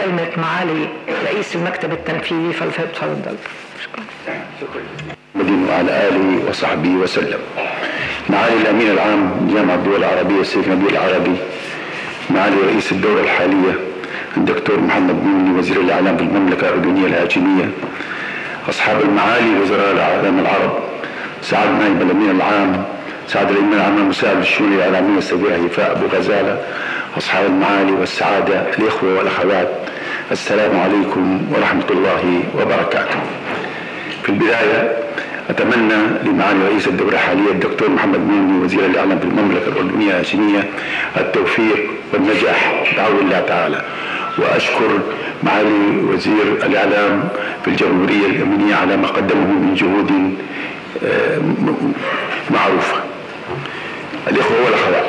كلمة معالي رئيس المكتب التنفيذي فليتفضل. شكرا. وعلى آله وصحبه وسلم. معالي الأمين العام جامعة الدول العربية السيد نبيل العربي، معالي رئيس الدولة الحالية الدكتور محمد مولي وزير الإعلام في المملكة الأردنية الهاشمية، أصحاب المعالي وزراء الإعلام العرب، سعادة نائب الأمين العام، سعادة الأمين العام المساعد للشؤون الإعلامية السفيرة هيفاء أبو غزالة، أصحاب المعالي والسعادة الإخوة والأخوات، السلام عليكم ورحمة الله وبركاته. في البداية أتمنى لمعالي رئيس الدولة الحالية الدكتور محمد مولي وزير الإعلام في المملكة الأردنية الهاشمية التوفيق والنجاح بعون الله تعالى، وأشكر معالي وزير الإعلام في الجمهورية اليمنية على ما قدمه من جهود معروفة. الإخوة والأخوات،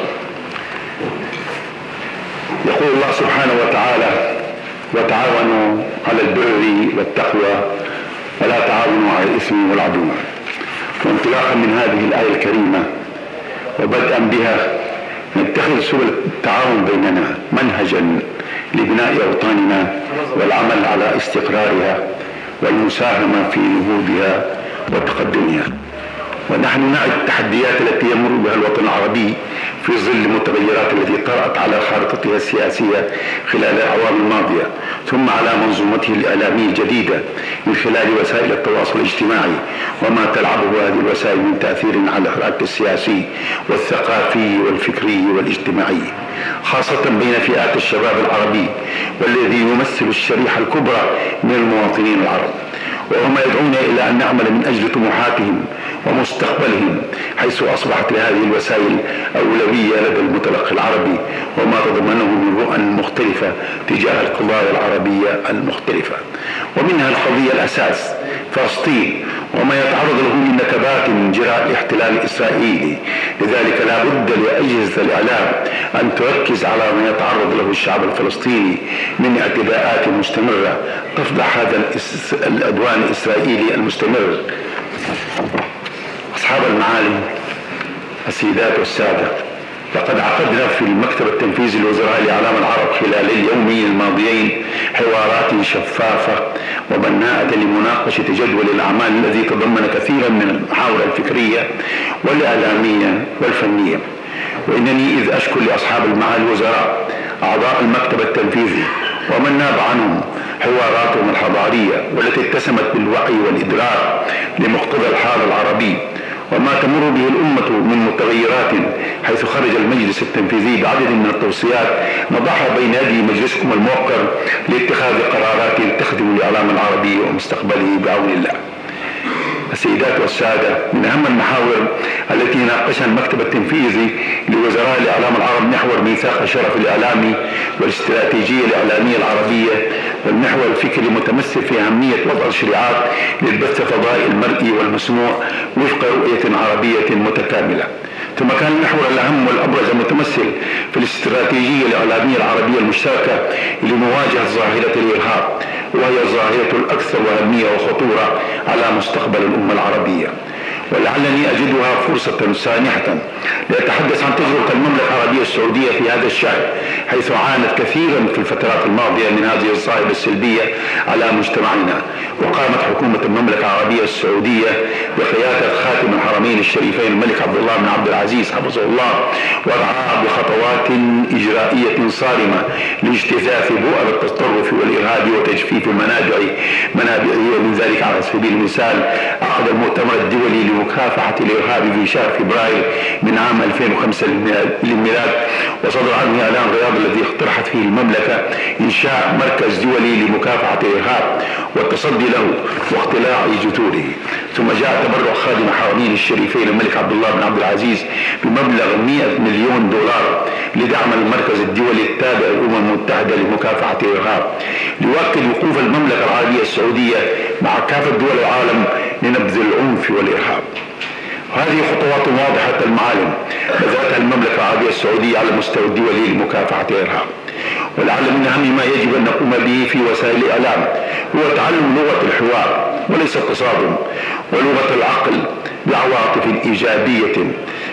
يقول الله سبحانه وتعالى: وتعاونوا على البر والتقوى ولا تعاونوا على الإثم والعدوان. وانطلاقا من هذه الآية الكريمة وبدءا بها نتخذ سبل التعاون بيننا منهجا لبناء أوطاننا والعمل على استقرارها والمساهمة في نهوضها وتقدمها. ونحن نعي التحديات التي يمر بها الوطن العربي في ظل المتغيرات التي طرأت على خارطتها السياسية خلال الأعوام الماضية، ثم على منظومته الإعلامية الجديدة من خلال وسائل التواصل الاجتماعي وما تلعبه هذه الوسائل من تأثير على الحراك السياسي والثقافي والفكري والاجتماعي، خاصة بين فئات الشباب العربي والذي يمثل الشريحة الكبرى من المواطنين العرب، وهم يدعون إلى أن نعمل من أجل طموحاتهم ومستقبلهم، حيث أصبحت لهذه الوسائل أولوية لدى المتلقي العربي وما تضمنه من رؤى مختلفة تجاه القضايا العربية المختلفة، ومنها القضية الأساس فلسطين وما يتعرض له من نكبات من جراء الاحتلال الإسرائيلي. لذلك لا بد لأجهزة الإعلام أن تركز على ما يتعرض له الشعب الفلسطيني من اعتداءات مستمرة تفضح هذا العدوان الإسرائيلي المستمر. أصحاب المعالي، السيدات والسادة، لقد عقدنا في المكتب التنفيذي لوزراء الإعلام العرب خلال اليومين الماضيين حوارات شفافة وبناءة لمناقشة جدول الأعمال الذي تضمن كثيرا من المحاور الفكرية والإعلامية والفنية. وإنني إذ أشكر لأصحاب المعالي الوزراء أعضاء المكتب التنفيذي ومن ناب عنهم حواراتهم الحضارية والتي اتسمت بالوعي والإدراك لمقتضى الحال العربي وما تمر به الأمة من متغيرات، حيث خرج المجلس التنفيذي بعدد من التوصيات نضعها بين يدي مجلسكم الموقر لاتخاذ قرارات تخدم الإعلام العربي ومستقبله بعون الله. السيدات والسادة، من أهم المحاور التي ناقشها المكتب التنفيذي لوزراء الإعلام العرب محور ميثاق الشرف الإعلامي والاستراتيجية الإعلامية العربية، والمحور الفكري متمثل في أهمية وضع الشريعات للبث الفضائي المرئي والمسموع وفق رؤية عربية متكاملة. ثم كان المحور الأهم والأبرز المتمثل في الاستراتيجية الإعلامية العربية المشتركة لمواجهة ظاهرة الإرهاب، وهي الظاهرة الأكثر أهمية وخطورة على مستقبل الأمة العربية، ولعلني أجدها فرصة سانحة لأتحدث عن تجربة المملكة العربية السعودية في هذا الشأن، حيث عانت كثيرا في الفترات الماضية من هذه الظاهرة السلبية على مجتمعنا. وقامت حكومة المملكة العربية السعودية بقيادة خاتم الحرمين الشريفين الملك عبد الله بن عبد العزيز حفظه الله ورعاه بخطوات إجرائية صارمة لاجتثاث بؤر التطرف والإرهاب وتجفيف منابعه. ومن ذلك على سبيل المثال عقد المؤتمر الدولي لمكافحة الإرهاب في شهر فبراير من عام 2005 للميلاد، وصدر عنه إعلان رياض الذي اقترحت فيه المملكة إنشاء مركز دولي لمكافحة الإرهاب والتصدي له واقتلاع جذوره. ثم جاء تبرع خادم الحرمين الشريفين الملك عبد الله بن عبد العزيز بمبلغ 100 مليون دولار لدعم المركز الدولي التابع للأمم المتحدة لمكافحة الإرهاب، ليؤكد وقوف المملكة العربية السعودية مع كافة دول العالم لنبذ العنف والإرهاب. هذه خطوات واضحة المعالم بذلتها المملكة العربية السعودية على المستوى الدولي لمكافحة الإرهاب. ولعل من أهم ما يجب أن نقوم به في وسائل الإعلام هو تعلم لغة الحوار وليس التصادم، ولغة العقل بعواطف إيجابية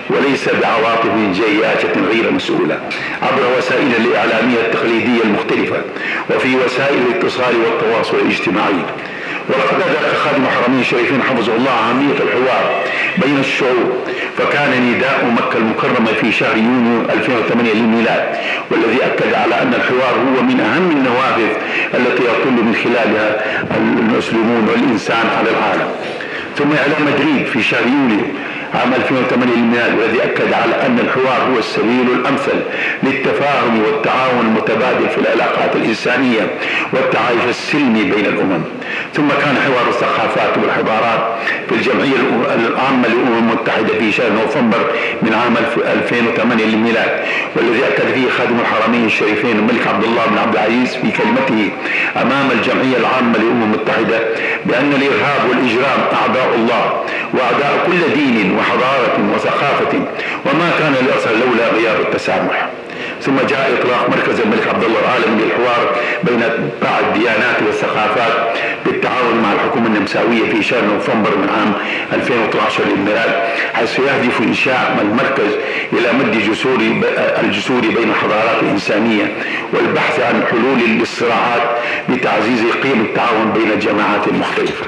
وليس بعواطف جياشة غير مسؤولة عبر وسائل الإعلامية التقليدية المختلفة وفي وسائل الاتصال والتواصل الاجتماعي. ولقد أدرك خادم الحرمين الشريفين حفظه الله أهمية الحوار بين الشعوب، فكان نداء مكة المكرمة في شهر يونيو 2008 للميلاد، والذي أكد على أن الحوار هو من أهم النوافذ التي يطل من خلالها المسلمون والإنسان على العالم. ثم إعلان مدريد في شهر يوليو عام 2008 للميلاد، والذي أكد على أن الحوار هو السبيل الأمثل للتفاهم والتعاون المتبادل في العلاقات الإنسانية والتعايش السلمي بين الأمم. ثم كان حوار الثقافات والحضارات في الجمعية العامة للأمم المتحدة في شهر نوفمبر من عام 2008 للميلاد، والذي أكد فيه خادم الحرمين الشريفين الملك عبد الله بن عبد العزيز في كلمته أمام الجمعية العامة للأمم المتحدة بأن الإرهاب والإجرام أعداء الله وأعداء كل دين وحضارة وثقافة، وما كان ليصل لولا غياب التسامح. ثم جاء إطلاق مركز الملك عبد الله العالمي للحوار بين بعض الديانات والثقافات بالتعاون مع الحكومة النمساوية في شهر نوفمبر من عام 2012 للميلاد، حيث يهدف إنشاء المركز إلى مد الجسور بين الحضارات الإنسانية والبحث عن حلول للصراعات بتعزيز قيم التعاون بين الجماعات المختلفة.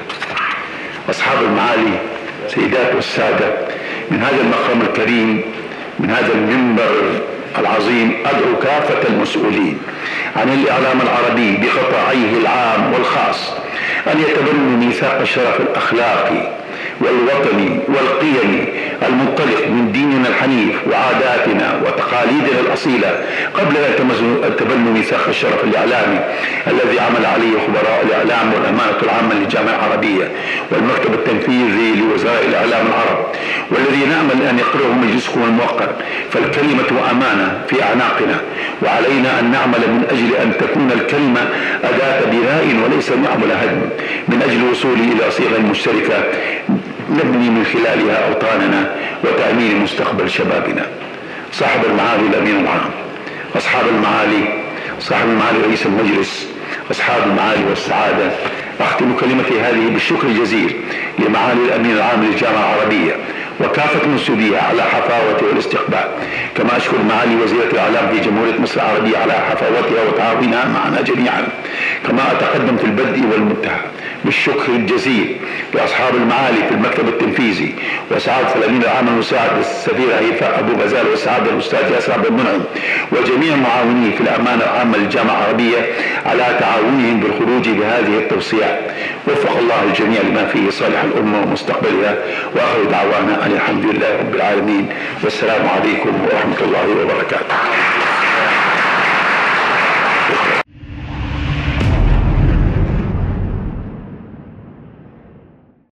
أصحاب المعالي، سيدات والسادة، من هذا المقام الكريم، من هذا المنبر العظيم، أدعو كافة المسؤولين عن الإعلام العربي بقطاعيه العام والخاص أن يتبنوا ميثاق الشرف الأخلاقي والوطني والقيمي المنطلق من ديننا الحنيف وعاداتنا وتقاليدنا الأصيلة، قبل أن يتبنوا ميثاق الشرف الإعلامي الذي عمل عليه خبراء الإعلام والأمانة العامة للجامعة العربية والمكتب التنفيذي لوزراء الإعلام العرب، والذي نأمل أن يقره مجلسكم الموقر. فالكلمة أمانة في أعناقنا، وعلينا أن نعمل من أجل أن تكون الكلمة أداة بناء وليس معمل هدم، من أجل الوصول إلى صيغة مشتركة نبني من خلالها أوطاننا وتأمين مستقبل شبابنا. صاحب المعالي الأمين العام، أصحاب المعالي، صاحب المعالي رئيس المجلس، أصحاب المعالي والسعادة، أختم كلمتي هذه بالشكر الجزيل لمعالي الأمين العام للجامعة العربية وكافة مسؤوليها على حفاوته والاستقبال، كما أشكر معالي وزيرة الإعلام في جمهورية مصر العربية على حفاوتها وتعاونها معنا جميعا. كما أتقدم في البدء والمنتهى بالشكر الجزيل لأصحاب المعالي في المكتب التنفيذي وسعادة الأمين العام المساعد السفير هيفاء أبو غزال وسعادة الأستاذ ياسر عبد المنعم وجميع معاونيه في الأمانة العامة للجامعة العربية على تعاونهم بالخروج بهذه التوصيات. وفق الله الجميع لما فيه صالح الأمة ومستقبلها، وآخر دعوانا أن الحمد لله رب العالمين، والسلام عليكم ورحمة الله وبركاته.